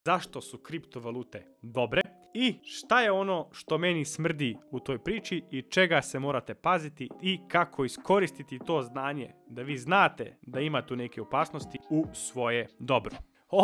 zašto su kriptovalute dobre i šta je ono što meni smrdi u toj priči i čega se morate paziti i kako iskoristiti to znanje da vi znate da ima tu neke opasnosti u svoje dobro.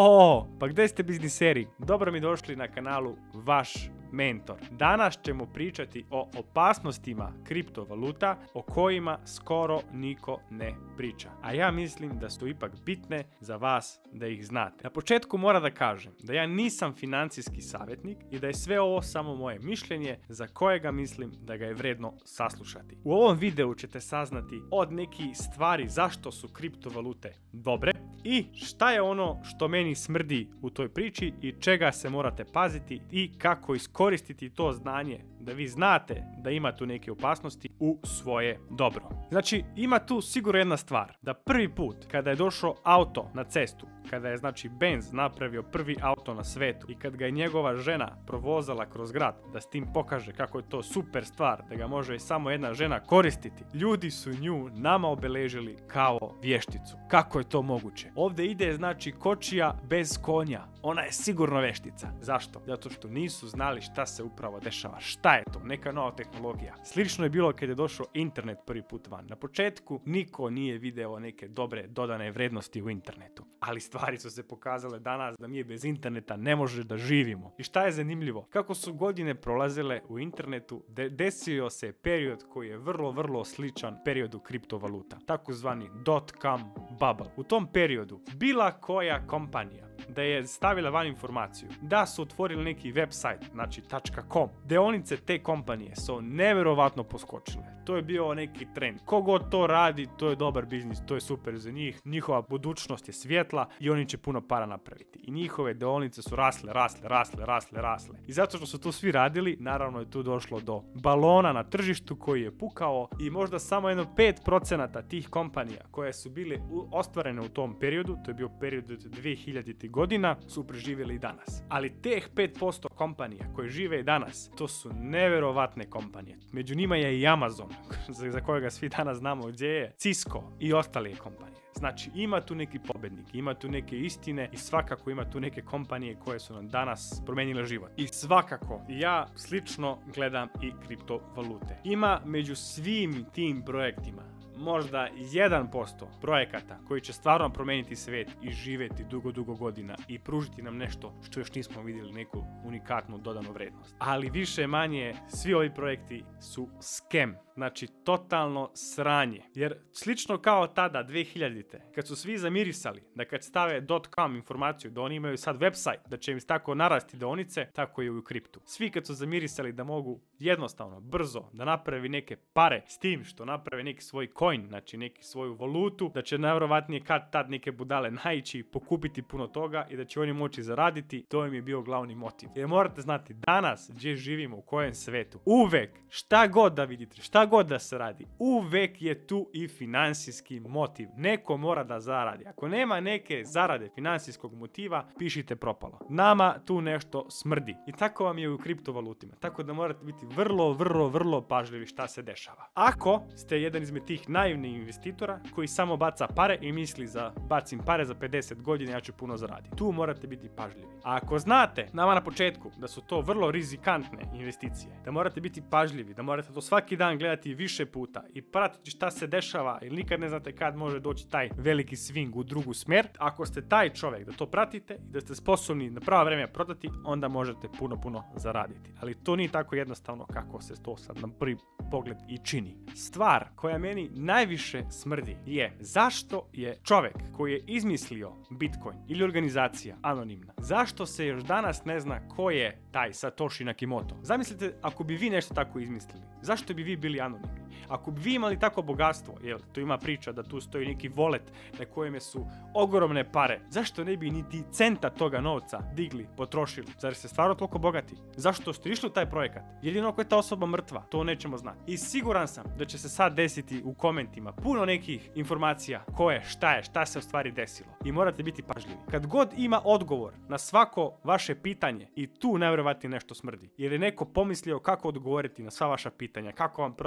Pa gdje ste bizniseri? Dobro mi došli na kanalu Vaš Mentor. Danas ćemo pričati o opasnostima kriptovaluta o kojima skoro niko ne priča. A ja mislim da su ipak bitne za vas da ih znate. Na početku moram da kažem da ja nisam financijski savjetnik i da je sve ovo samo moje mišljenje za kojega mislim da ga je vredno saslušati. U ovom videu ćete saznati od nekih stvari zašto su kriptovalute dobre i šta je ono što meni smrdi u toj priči i čega se morate paziti i kako iskoristiti to znanje da vi znate da ima tu neke opasnosti u svoje dobro. Znači, ima tu sigurno jedna stvar, da prvi put kada je došao auto na cestu, kada je znači Benz napravio prvi auto na svetu i kad ga je njegova žena provozala kroz grad da s tim pokaže kako je to super stvar, da ga može i samo jedna žena koristiti, ljudi su nju nama obeležili kao vješticu. Kako je to moguće? Ovdje ide znači kočija bez konja. Ona je sigurno veštica. Zašto? Zato što nisu znali šta se upravo dešava. Šta je to? Neka nova tehnologija. Slično je bilo kad je došao internet prvi put van. Na početku niko nije video neke dobre dodane vrednosti u internetu. Ali stvari su se pokazale danas da mi bez interneta ne može da živimo. I šta je zanimljivo? Kako su godine prolazile u internetu, desio se period koji je vrlo sličan periodu kriptovaluta. Takozvani .com bubble. U tom periodu bila koja kompanija da je stavila van informaciju da su otvorili neki website, znači .com, deonice te kompanije su nevjerovatno poskočile. To je bio neki trend. Kogod to radi, to je dobar biznis, to je super za njih, njihova budućnost je svjetla i oni će puno para napraviti. I njihove deonice su rasle. I zato što su to svi radili, naravno je tu došlo do balona na tržištu koji je pukao i možda samo jedno 5% tih kompanija koje su bile ostvarene u tom periodu, to je bio period od 2000 godina, su preživjeli i danas. Ali teh 5% kompanija koje žive i danas, to su nevjerovatne kompanije. Među njima je i Amazon, za kojega svi danas znamo gdje je, Cisco i ostale kompanije. Znači, ima tu neki pobednik, ima tu neke istine i svakako ima tu neke kompanije koje su nam danas promijenile život. I svakako, ja slično gledam i kriptovalute. Ima među svim tim projektima možda 1% projekata koji će stvarno promijeniti svijet i živjeti dugo godina i pružiti nam nešto što još nismo vidjeli, neku unikatnu dodanu vrednost. Ali više manje svi ovi projekti su scam, znači totalno sranje. Jer slično kao tada 2000-te, kad su svi zamirisali da kad stave .com informaciju da oni imaju sad website, da će im tako narasti deonice, tako je u kriptu. Svi kad su zamirisali da mogu jednostavno, brzo da napravi neke pare s tim što naprave neki svoj coin, znači neki svoju valutu, da će najvjerovatnije kad tad neke budale naići, pokupiti puno toga i da će oni moći zaraditi, to im je bio glavni motiv. Jer morate znati, danas gdje živimo, u kojem svetu, uvek, šta god da vidite, šta god da se radi, uvek je tu i financijski motiv. Neko mora da zaradi. Ako nema neke zarade financijskog motiva, pišite propalo. Nama tu nešto smrdi. I tako vam je u kriptovalutima. Tako da morate biti vrlo pažljivi šta se dešava. Ako ste jedan između tih naivnih investitora koji samo baca pare i misli bacim pare za 50 godina ja ću puno zaraditi. Tu morate biti pažljivi. A ako znate, nama na početku, da su to vrlo rizikantne investicije, da morate biti pažljivi, da morate to svaki dan gledati više puta i pratiti šta se dešava jer nikad ne znate kad može doći taj veliki swing u drugu smjer. Ako ste taj čovjek da to pratite i da ste sposobni na pravo vrijeme prodati, onda možete puno zaraditi. Ali to nije tako jednostavno kako se to sad na prvi pogled i čini. Stvar koja meni najviše smrdi je zašto je čovjek koji je izmislio Bitcoin ili organizacija anonimna, zašto se još danas ne zna ko je taj Satoshi Nakamoto. Zamislite ako bi vi nešto tako izmislili, zašto bi vi bili anonimni? Ako bi vi imali tako bogatstvo, jer tu ima priča da tu stoji neki wallet na kojem su ogromne pare, zašto ne bi niti centa toga novca digli, potrošili? Zar ste stvarno toliko bogati? Zašto ste išli u taj projekat? Jedino ako je ta osoba mrtva, to nećemo znati. I siguran sam da će se sad desiti u komentima puno nekih informacija ko je, šta se u stvari desilo. I morate biti pažljivi. Kad god ima odgovor na svako vaše pitanje, i tu najvjerovatnije nešto smrdi. Jer je neko pomislio kako odgovoriti na sva vaša pitanja, kako vam prodati tu neku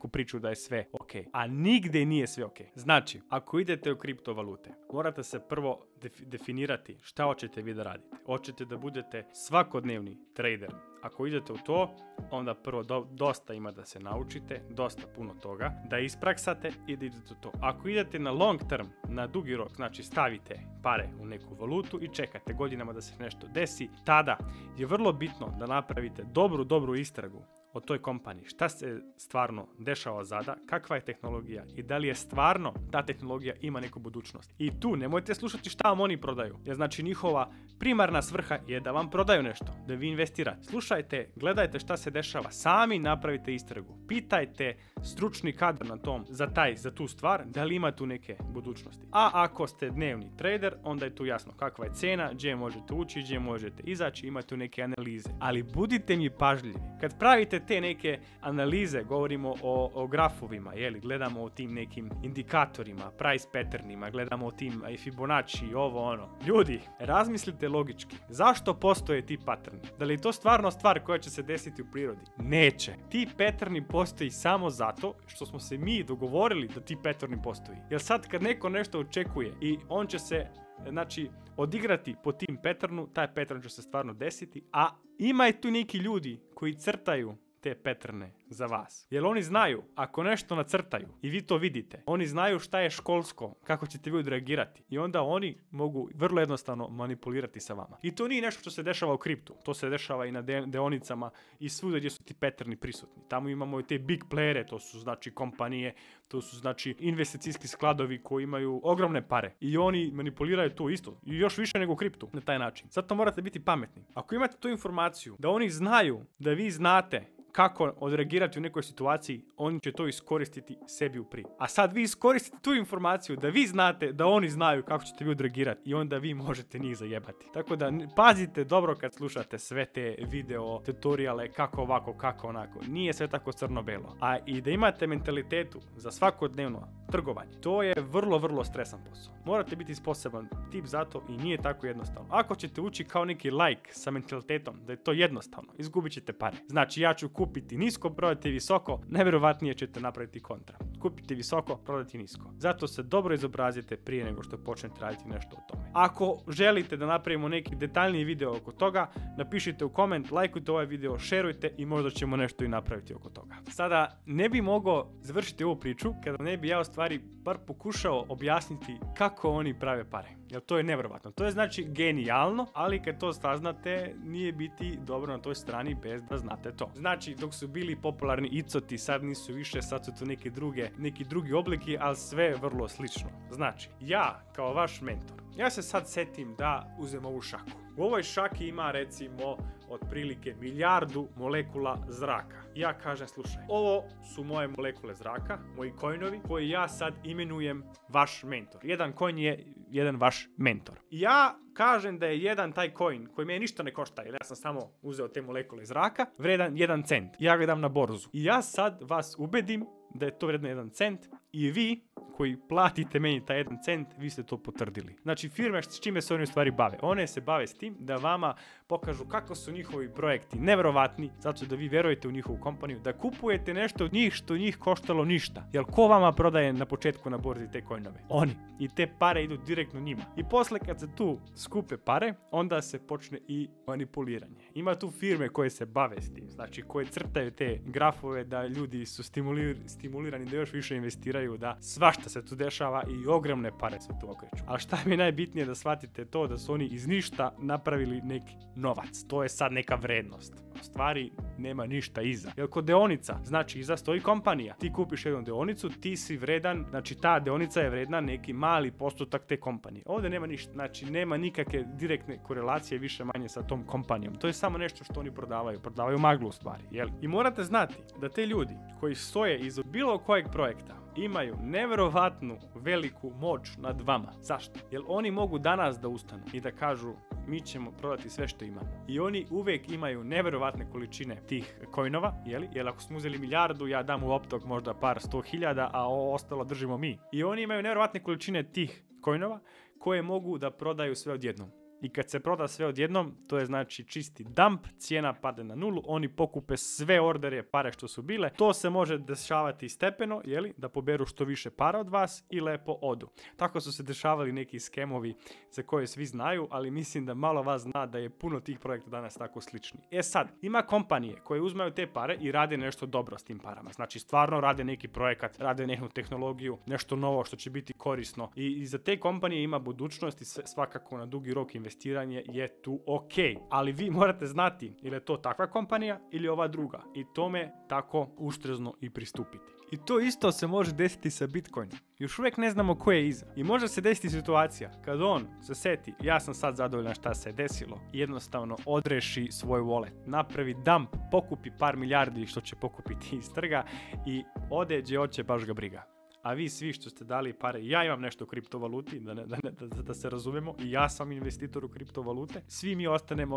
neku priču da je sve ok. A nigde nije sve ok. Znači, ako idete u kriptovalute, morate se prvo definirati šta hoćete vi da radite. Hoćete da budete svakodnevni trader. Ako idete u to, onda prvo dosta ima da se naučite, dosta puno toga, da ispraksate i da idete u to. Ako idete na long term, na dugi rok, znači stavite pare u neku valutu i čekate godinama da se nešto desi, tada je vrlo bitno da napravite dobru istragu o toj kompaniji, šta se stvarno dešava zada, kakva je tehnologija i da li je stvarno ta tehnologija ima neku budućnost. I tu nemojte slušati šta vam oni prodaju, jer znači njihova primarna svrha je da vam prodaju nešto, da vi investirate. Slušajte, gledajte šta se dešava, sami napravite istragu, pitajte stručni kadar na tom za tu stvar, da li ima tu neke budućnosti. A ako ste dnevni trader, onda je tu jasno kakva je cena, gdje možete ući, gdje možete izaći, imate tu neke analize. Ali budite mi pažljivi. Kad pravite te neke analize, govorimo o grafovima, gledamo o tim nekim indikatorima, price patternima, gledamo o tim Fibonacci, ovo ono. Ljudi, razmislite logički. Zašto postoje ti patterni? Da li je to stvarno stvar koja će se desiti u prirodi? Neće. Ti patterni postoji samo zato što smo se mi dogovorili da ti patterni postoji. Jer sad kad neko nešto očekuje i on će se odigrati po tim patternu, taj pattern će se stvarno desiti, a ima i tu neki ljudi koji crtaju te patterne za vas. Jer oni znaju, ako nešto nacrtaju i vi to vidite, oni znaju šta je školsko, kako ćete vi odreagirati. I onda oni mogu vrlo jednostavno manipulirati sa vama. I to nije nešto što se dešava u kriptu. To se dešava i na deonicama i svuda gdje su ti patterni prisutni. Tamo imamo i te big playere, to su znači kompanije, to su znači investicijski skladovi koji imaju ogromne pare. I oni manipuliraju to isto. I još više nego u kriptu na taj način. Zato morate biti pametni. Ako imate tu informaciju da oni znaju da vi znate kako odreagirati u nekoj situaciji, oni će to iskoristiti sebi u prid. A sad vi iskoristite tu informaciju da vi znate da oni znaju kako ćete vi odreagirati i onda vi možete njih zajebati. Tako da pazite dobro kad slušate sve te video tutoriale, kako ovako, kako onako. Nije sve tako crno-belo. A i da imate mentalitetu za svakodnevno trgovanje, to je vrlo stresan posao. Morate biti sposoban tip za to i nije tako jednostavno. Ako ćete ući kao neki like sa mentalitetom da je to jednostavno, izgubit ćete pare. Znači ja ću kupiti nisko, prodati visoko, najvjerovatnije ćete napraviti kontra. Kupiti visoko, prodati nisko. Zato se dobro izobrazite prije nego što počnete raditi nešto o tome. Ako želite da napravimo neki detaljniji video oko toga, napišite u koment, lajkujte ovaj video, šerujte i možda ćemo nešto i napraviti oko toga. Sada ne bi mogao završiti ovu priču kada ne bi ja u stvari bar pokušao objasniti kako oni prave pare. Jer to je nevjerovatno. To je znači genijalno, ali kad to saznate, nije biti dobro na toj strani bez da znate to. Znači, dok su bili popularni icoti, sad nisu više, sad su to neki drugi obliki, ali sve je vrlo slično. Znači, ja kao vaš mentor, ja se sad setim da uzem ovu šaku. U ovoj šaki ima recimo otprilike 1.000.000 molekula zraka. Ja kažem, slušaj, ovo su moje molekule zraka, moji coinovi koji ja sad imenujem vaš mentor. Jedan coin je jedan vaš mentor. Ja kažem da je jedan taj coin koji me ništa ne košta, jer ja sam samo uzeo te molekule zraka, vredan 1 cent. Ja ga dam na borzu. I ja sad vas ubedim da je to vredno 1 cent i vi koji platite meni taj 1 cent, vi ste to potvrdili. Znači firme s čime se oni u stvari bave? One se bave s tim da vama pokažu kako su njihovi projekti nevjerovatni, zato da vi vjerujete u njihovu kompaniju, da kupujete nešto od njih što njih koštalo ništa. Jer ko vama prodaje na početku na borzi te coinove? Oni. I te pare idu direktno njima. I posle kad se tu skupe pare, onda se počne i manipuliranje. Ima tu firme koje se bave s tim, znači koje crtaju te grafove da ljudi su stimulirani da još više investiraju, da svašta se tu dešava i ogromne pare se tu okreću. Ali šta mi je najbitnije da shvatite to da su oni iz ništa napravili neki novac. To je sad neka vrednost. U stvari nema ništa iza. Jer kod deonica, znači iza stoji kompanija. Ti kupiš jednu deonicu, ti si vredan, znači ta deonica je vredna neki mali postotak te kompanije. Ovdje nema ništa, znači nema nikakve direktne korelacije više manje sa tom kompanijom. To je samo nešto što oni prodavaju maglu u stvari. Jel? I morate znati da te ljudi koji stoje iza bilo kojeg projekta imaju nevjerovatnu veliku moć nad vama. Zašto? Jer oni mogu danas da ustanu i da kažu mi ćemo prodati sve što imamo. I oni uvijek imaju nevjerovatne količine tih coinova, jer ako smo uzeli 1.000.000, ja dam u optok možda par 100.000, a ovo ostalo držimo mi. I oni imaju nevjerovatne količine tih coinova koje mogu da prodaju sve odjednom. i kad se proda sve odjednom, to je znači čisti dump, cijena pade na nulu, oni pokupe sve ordere, pare što su bile. To se može dešavati stepeno, da poberu što više para od vas i lepo odu. Tako su se dešavali neki skemovi za koje svi znaju, ali mislim da malo vas zna da je puno tih projekta danas tako slični. Sad, ima kompanije koje uzmaju te pare i rade nešto dobro s tim parama. Znači, stvarno rade neki projekat, rade neku tehnologiju, nešto novo što će biti korisno. I za te kompanije ima budućnost i svakako na dugi rok investiranje je tu ok. Ali vi morate znati ili je to takva kompanija ili ova druga. I tome tako uštrezno i pristupiti. I to isto se može desiti sa Bitcoinom. Još uvijek ne znamo ko je iza. I može se desiti situacija kad on se seti, ja sam sad zadovoljan šta se je desilo, jednostavno odreši svoj wallet, napravi dump, pokupi par milijardi što će pokupiti iz trga i ode gdje hoće, baš ga briga. A vi svi što ste dali pare, ja imam nešto u kriptovaluti, da se razumemo, i ja sam investitor u kriptovalute, svi mi ostanemo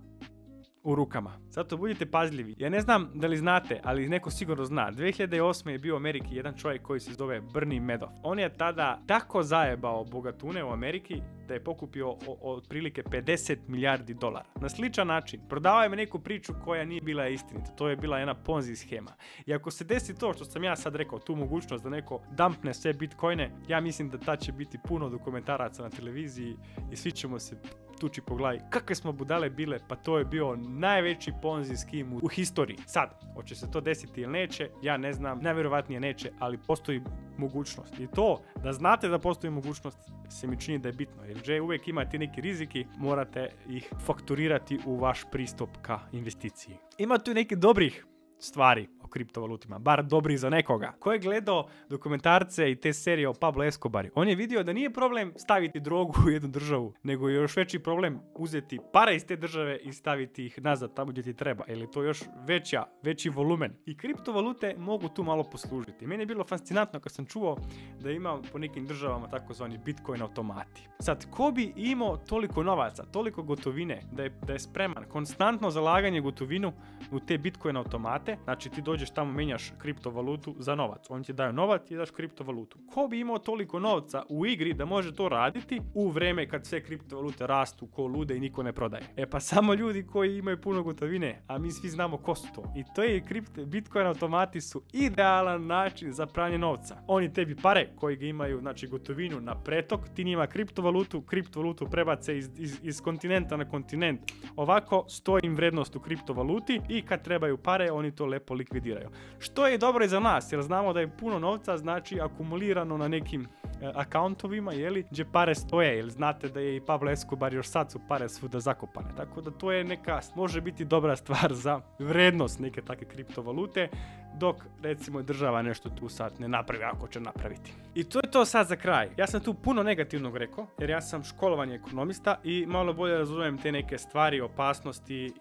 u rukama. Zato budite pažljivi. Ja ne znam da li znate, ali neko sigurno zna. 2008. je bio u Ameriki jedan čovjek koji se zove Bernie Madoff. On je tada tako zajebao bogatune u Ameriki da je pokupio otprilike 50 milijardi dolara. Na sličan način prodavao je neku priču koja nije bila istinita. To je bila jedna ponzi schema. I ako se desi to što sam ja sad rekao, tu mogućnost da neko dumpne sve bitcoine, ja mislim da tad će biti puno dokumentaraca na televiziji i svi ćemo se tuči po glavi. Kakve smo budale bile, pa to je bio najveći ponzi scheme u historiji. Sad, hoće se to desiti ili neće, ja ne znam, najvjerovatnije neće, ali postoji mogućnost. I to, da znate da postoji mogućnost, se mi čini da je bitno. Jer uvijek imate neki riziki, morate ih fakturirati u vaš pristup ka investiciji. Ima tu neki dobrih stvari o kriptovalutima, bar dobri za nekoga. Ko je gledao dokumentarce i te serije o Pablo Escobaru, on je vidio da nije problem staviti drogu u jednu državu, nego je još veći problem uzeti pare iz te države i staviti ih nazad tamo gdje ti treba, jer je to još veći volumen. I kriptovalute mogu tu malo poslužiti. Meni je bilo fascinantno kad sam čuo da ima po nekim državama takozvani Bitcoin automati. Sad, ko bi imao toliko novaca, toliko gotovine, da je spreman konstantno zalaganje gotovinu u te Bitcoin automate, znači ti dođeš tamo, menjaš kriptovalutu za novac. Oni ti daju novac i daš kriptovalutu. Ko bi imao toliko novca u igri da može to raditi u vreme kad sve kriptovalute rastu ko lude i niko ne prodaje? Pa samo ljudi koji imaju puno gotovine, a mi svi znamo ko su to. I to je Bitcoin automati su idealan način za pranje novca. Oni tebi pare koji ga imaju, znači gotovinu na pretok, ti njima kriptovalutu prebace iz kontinenta na kontinent. Ovako stoji im vrednost u kriptovaluti i kad trebaju pare, oni to lepo likvidiraju. Što je dobro i za nas, jer znamo da je puno novca, znači akumulirano na nekim akauntovima, gdje pare stoje, jer znate da je i Pablo Escobar još sad su pare svuda zakopane. Tako da to je može biti dobra stvar za vrednost neke takve kriptovalute, dok recimo država nešto tu sad ne napravi ako će napraviti. I to je to sad za kraj. Ja sam tu puno negativnog rekao, jer ja sam školovani ekonomista i malo bolje razumijem te neke stvari, opasnosti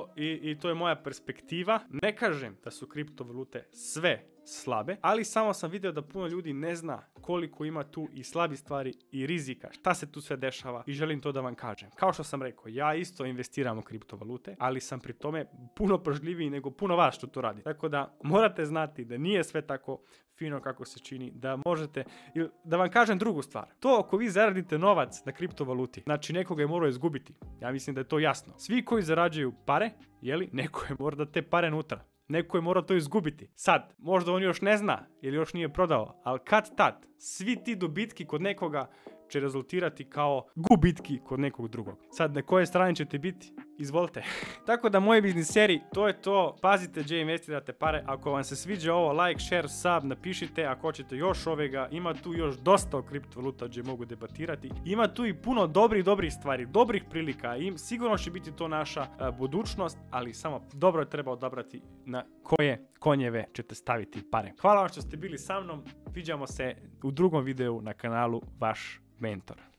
i to je moja perspektiva. Ne kažem da su kriptovalute sve slabe, ali samo sam vidio da puno ljudi ne zna koliko ima tu i slabi stvari i rizika, šta se tu sve dešava i želim to da vam kažem. Kao što sam rekao, ja isto investiram u kriptovalute, ali sam pri tome puno pažljiviji nego puno vas što to radi. Tako da morate znati da nije sve tako fino kako se čini, da možete, da vam kažem drugu stvar. To ako vi zaradite novac na kriptovaluti, znači nekoga je morao izgubiti. Ja mislim da je to jasno. Svi koji zarađuju pare, neko je mora da te pare nutra. Neko je morao to izgubiti. Sad, možda on još ne zna ili još nije prodao, ali kad tad, svi ti dobitki kod nekoga će rezultirati kao gubitki kod nekog drugog. Sad, na koje strane ćete biti? Izvolite. Tako da, moji bizniseri, to je to. Pazite gdje investirate pare. Ako vam se sviđa ovo, like, share, sub, napišite. Ako hoćete još ovega, ima tu još dosta o kriptovaluta gdje mogu debatirati. Ima tu i puno dobrih stvari, dobrih prilika. I sigurno će biti to naša budućnost, ali samo dobro treba odabrati na koje konjeve ćete staviti pare. Hvala vam što ste bili sa mnom. Viđamo se u drugom videu na kanalu Vaš Mentor.